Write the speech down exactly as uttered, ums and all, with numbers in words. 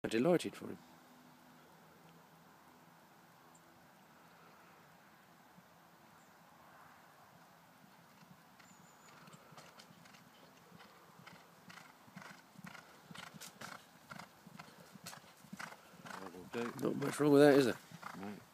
I'm delighted for him. Not much wrong with that, is there? No.